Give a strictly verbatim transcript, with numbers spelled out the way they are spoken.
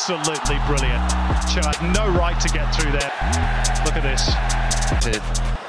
absolutely brilliant. Cho had no right to get through there. Look at this.